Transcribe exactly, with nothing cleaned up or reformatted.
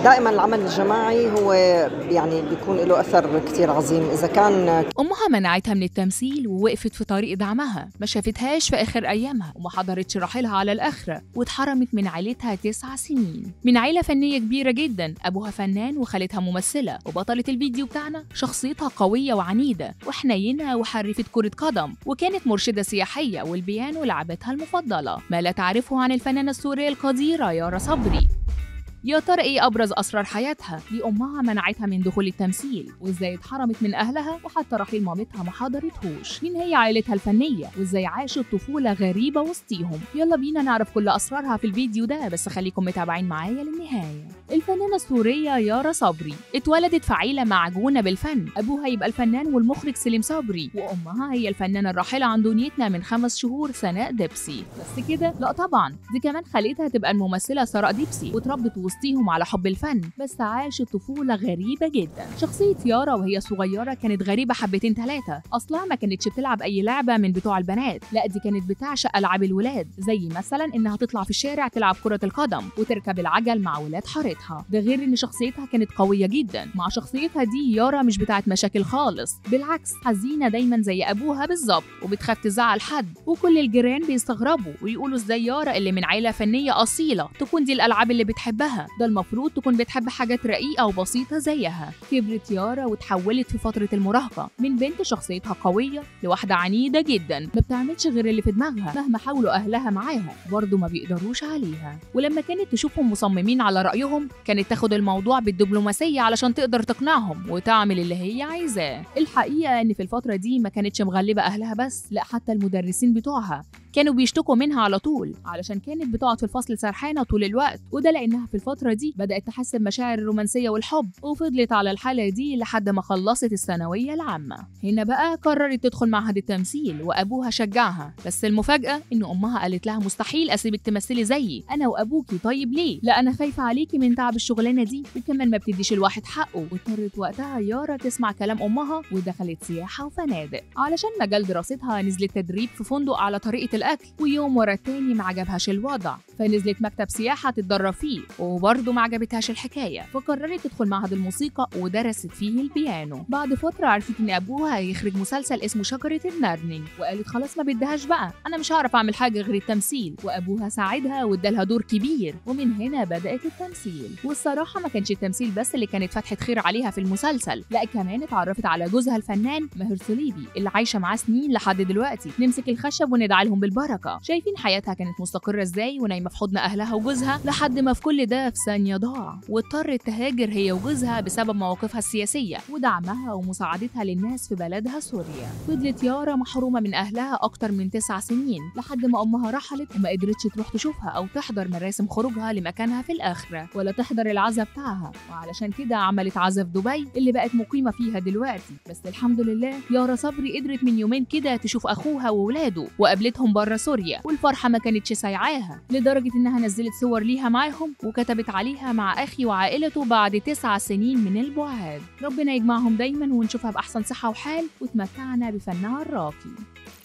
دائما العمل الجماعي هو يعني بيكون له أثر كتير عظيم إذا كان. أمها منعتها من التمثيل ووقفت في طريق دعمها، ما شافتهاش في آخر أيامها وما حضرتش رحيلها على الآخرة، واتحرمت من عيلتها تسع سنين. من عيلة فنية كبيرة جدا، أبوها فنان وخالتها ممثلة، وبطلة الفيديو بتاعنا شخصيتها قوية وعنيدة وحنينة وحرفة كرة قدم، وكانت مرشدة سياحية والبيانو لعبتها المفضلة. ما لا تعرفه عن الفنانة السورية القديرة يارا صبري. يا ترى ايه ابرز اسرار حياتها؟ ليه امها منعتها من دخول التمثيل؟ وازاي اتحرمت من اهلها وحتى رحيل مامتها ما حضرتهوش؟ مين هي عائلتها الفنيه؟ وازاي عاشت طفوله غريبه وسطيهم؟ يلا بينا نعرف كل اسرارها في الفيديو ده، بس خليكم متابعين معايا للنهايه. الفنانه السوريه يارا صبري اتولدت في عيله معجونه بالفن، ابوها يبقى الفنان والمخرج سليم صبري، وامها هي الفنانه الراحله عن دنيتنا من خمس شهور سناء دبسي. بس كده؟ لا طبعا، دي كمان خالتها تبقى الممثله سراء دبسي، وتربت وسطيهم على حب الفن، بس عاشت طفولة غريبة جدا. شخصية يارا وهي صغيرة كانت غريبة حبتين ثلاثة، أصلها ما كانتش بتلعب أي لعبة من بتوع البنات، لا دي كانت بتعشق ألعاب الولاد، زي مثلا إنها تطلع في الشارع تلعب كرة القدم وتركب العجل مع ولاد حارتها. ده غير إن شخصيتها كانت قوية جدا. مع شخصيتها دي يارا مش بتاعت مشاكل خالص، بالعكس حزينة دايما زي أبوها بالظبط، وبتخاف تزعل حد، وكل الجيران بيستغربوا ويقولوا ازاي يارا اللي من عيلة فنية أصيلة تكون دي الألعاب اللي بتحبها، ده المفروض تكون بتحب حاجات رقيقة وبسيطة زيها. كبرت يارا وتحولت في فترة المراهقة من بنت شخصيتها قوية لواحدة عنيدة جدا، ما بتعملش غير اللي في دماغها مهما حاولوا أهلها معاها، برضه ما بيقدروش عليها. ولما كانت تشوفهم مصممين على رأيهم كانت تاخد الموضوع بالدبلوماسية علشان تقدر تقنعهم وتعمل اللي هي عايزاه. الحقيقة إن في الفترة دي ما كانتش مغلبة أهلها بس، لا حتى المدرسين بتوعها كانوا بيشتكوا منها على طول، علشان كانت بتقعد في الفصل سرحانة طول الوقت، وده لأنها في الفترة دي بدأت تحس بمشاعر الرومانسية والحب، وفضلت على الحالة دي لحد ما خلصت الثانوية العامة. هنا بقى قررت تدخل معهد التمثيل، وأبوها شجعها، بس المفاجأة إن أمها قالت لها مستحيل أسيبك تمثلي زيي أنا وأبوكي. طيب ليه؟ لا أنا خايفة عليكي من تعب الشغلانة دي، وكمان ما بتديش الواحد حقه. واضطرت وقتها يارا تسمع كلام أمها ودخلت سياحة وفنادق. علشان مجال دراستها نزلت تدريب في فندق على طريقة الأكل، ويوم ورا التاني ما عجبهاش الوضع، فنزلت مكتب سياحة تتدرب فيه، وبرضه ما عجبتهاش الحكاية، فقررت تدخل معهد الموسيقى ودرست فيه البيانو. بعد فترة عرفت إن أبوها هيخرج مسلسل اسمه شجرة النرنين، وقالت خلاص ما بدهاش بقى، أنا مش هعرف أعمل حاجة غير التمثيل، وأبوها ساعدها وادالها دور كبير، ومن هنا بدأت التمثيل. والصراحة ما كانش التمثيل بس اللي كانت فتحة خير عليها في المسلسل، لا كمان اتعرفت على جوزها الفنان ماهر صليبي اللي عايشة معاه سنين لحد دلوقتي، نمسك الخشب وندعي لهم بالبركة. شايفين حياتها كانت مستقرة ازاي ونايمة في حضن أهلها وجوزها، لحد ما في كل ده في ثانية ضاع، واضطرت تهاجر هي وجوزها بسبب مواقفها السياسية ودعمها ومساعدتها للناس في بلدها سوريا. فضلت يارا محرومة من أهلها أكتر من تسع سنين لحد ما أمها رحلت وما قدرتش تروح تشوفها أو تحضر مراسم خروجها لمكانها في الآخرة، ولا تحضر العزا بتاعها، وعلشان كده عملت عزا في دبي اللي بقت مقيمة فيها دلوقتي. بس الحمد لله يارا صبري قدرت من يومين كده تشوف أخوها وولاده، وقابلتهم بره سوريا، والفرحة ما كانتش سايعاها لدرجة إنها نزلت صور ليها معاهم وكتبت عليها مع أخي وعائلته بعد تسع سنين من البعاد. ربنا يجمعهم دايما ونشوفها بأحسن صحة وحال وتمتعنا بفنها الراقي.